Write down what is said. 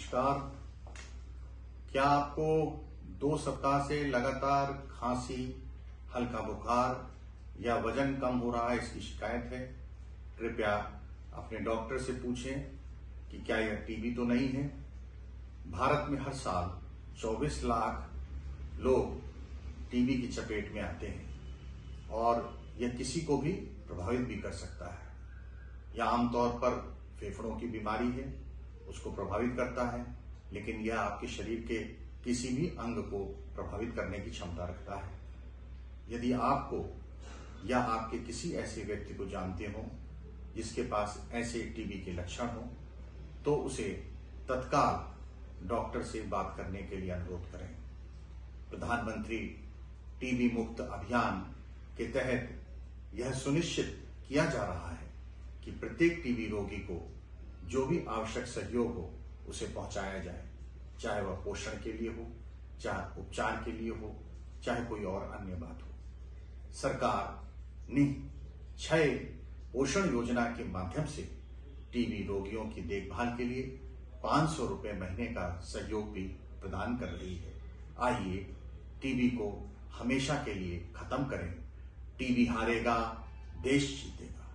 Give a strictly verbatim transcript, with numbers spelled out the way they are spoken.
नमस्कार। क्या आपको दो सप्ताह से लगातार खांसी, हल्का बुखार या वजन कम हो रहा है, इसकी शिकायत है? कृपया अपने डॉक्टर से पूछें कि क्या यह टीबी तो नहीं है। भारत में हर साल चौबीस लाख लोग टीबी की चपेट में आते हैं और यह किसी को भी प्रभावित भी कर सकता है। यह आमतौर पर फेफड़ों की बीमारी है, उसको प्रभावित करता है, लेकिन यह आपके शरीर के किसी भी अंग को प्रभावित करने की क्षमता रखता है। यदि आपको या आपके किसी ऐसे व्यक्ति को जानते हो जिसके पास ऐसे टीबी के लक्षण हो, तो उसे तत्काल डॉक्टर से बात करने के लिए अनुरोध करें। प्रधानमंत्री टीबी मुक्त अभियान के तहत यह सुनिश्चित किया जा रहा है कि प्रत्येक टीबी रोगी को जो भी आवश्यक सहयोग हो उसे पहुंचाया जाए, चाहे वह पोषण के लिए हो, चाहे उपचार के लिए हो, चाहे कोई और अन्य बात हो। सरकार ने क्षय पोषण योजना के माध्यम से टीबी रोगियों की देखभाल के लिए पांच सौ रुपए महीने का सहयोग भी प्रदान कर रही है। आइए टीबी को हमेशा के लिए खत्म करें। टीबी हारेगा, देश जीतेगा।